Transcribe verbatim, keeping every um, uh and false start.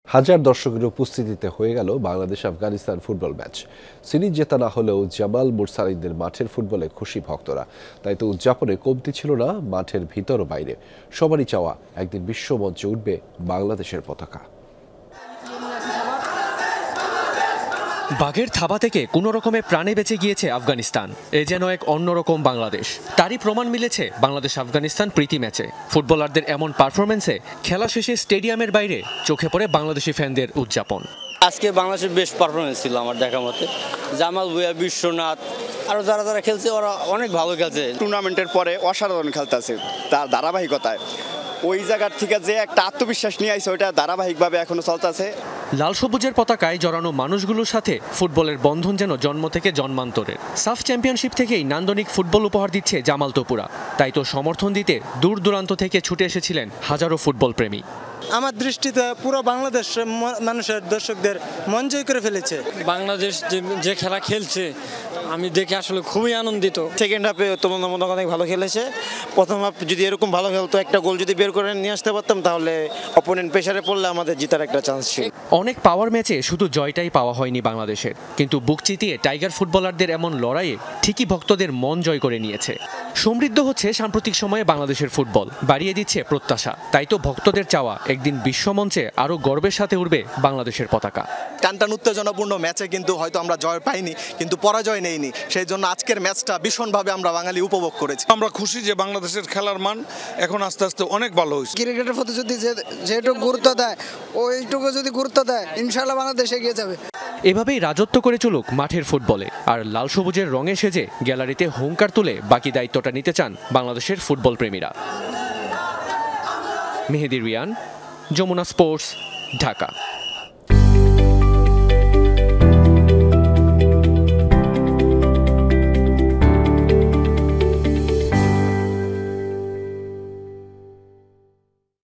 হাজার দর্শকের উপস্থিতিতে হয়ে গেল Bangladesh Afghanistan football match. Series জেতা না হলেও জামাল মুরসালিনদের মাঠের ফুটবলে খুশি ভক্তরা। তাই তো উদযাপনে কমতি ছিল না মাঠের ভিতর ও বাইরে। সবারই চাওয়া একদিন বিশ্বমঞ্চে উঠবে বাংলাদেশের পতাকা। বাঘের থাবা থেকে কোনো রকমে প্রাণে বেঁচে গিয়েছে আফগানিস্তান। এ যেন এক অন্যরকম বাংলাদেশ। তারই প্রমাণ মিলেছে বাংলাদেশ আফগানিস্তান প্রীতি ম্যাচে। ফুটবলারদের এমন পারফরমেন্সে খেলা শেষে স্টেডিয়ামের বাইরে চোখে পড়ে বাংলাদেশি ফ্যানদের উদযাপন। আজকে বাংলাদেশের বেস্ট পারফরমেন্স ছিল আমার দেখা মতে। জামাল ভুঁইয়া, বিশ্বনাথ আরও যারা যারা খেলছে ওরা অনেক ভালো খেলছে। টুর্নামেন্টের পরে অসাধারণ খেলতেছে তার ধারাবাহিকতায়। ওই জায়গার থেকে যে একটা আত্মবিশ্বাস নিয়ে আইছে ওইটা ধারাবাহিকভাবে এখনো চলতেছে। লাল সবুজের পতাকায় জড়ানো মানুষগুলোর সাথে ফুটবলের বন্ধন যেন জন্ম থেকে জন্মান্তরের। সাফ চ্যাম্পিয়নশিপ থেকেই নান্দনিক ফুটবল উপহার দিচ্ছে জামাল তোপুরা। তাই তো সমর্থন দিতে দূর দূরান্ত থেকে ছুটে এসেছিলেন হাজারো ফুটবল প্রেমী। আমার দৃষ্টিতে পুরো বাংলাদেশ মানুষের দর্শকদের মন জয় করে ফেলেছে। বাংলাদেশ যে খেলা খেলছে আমি দেখে আসলে খুবই আনন্দিত। সেকেন্ড হাফে তোমার মনে অনেক ভালো খেলেছে। প্রথম হাফ যদি এরকম ভালো খেলতো, একটা গোল যদি বের করে নিয়ে আসতে পারতাম, তাহলে অপোনেন্ট প্রেসারে পড়লে আমাদের জেতার একটা চান্স ছিল। অনেক পাওয়ার ম্যাচে শুধু জয়টাই পাওয়া হয়নি বাংলাদেশের, কিন্তু বুক চিতিয়ে টাইগার ফুটবলারদের এমন লড়াইয়ে ঠিকই ভক্তদের মন জয় করে নিয়েছে। সমৃদ্ধ হচ্ছে সাম্প্রতিক সময়ে বাংলাদেশের ফুটবল, বাড়িয়ে দিচ্ছে প্রত্যাশা। তাই তো ভক্তদের চাওয়া একদিন বিশ্বমঞ্চে আরও গর্বের সাথে উঠবে বাংলাদেশের পতাকা। টানটান উত্তেজনাপূর্ণ ম্যাচে কিন্তু হয়তো আমরা জয় পাইনি, কিন্তু পরাজয় নেইনি। সেই জন্য আজকের ম্যাচটা ভীষণভাবে আমরা বাঙালি উপভোগ করেছি। আমরা খুশি যে বাংলাদেশের খেলার মান এখন আস্তে আস্তে অনেক ভালো হয়েছে। ক্রিকেটের প্রতি যদি যেটুকু গুরুত্ব দেয় ওইটুকু যদি গুরুত্ব দেয়, ইনশাআল্লাহ বাংলাদেশ এগিয়ে যাবে। এভাবেই রাজত্ব করে চলুক মাঠের ফুটবলে। আর লাল সবুজের রঙে সেজে গ্যালারিতে হুঙ্কার তুলে বাকি দায়িত্বটা নিতে চান বাংলাদেশের ফুটবল প্রেমীরা। মেহেদি রিয়ান, যমুনা স্পোর্টস, ঢাকা।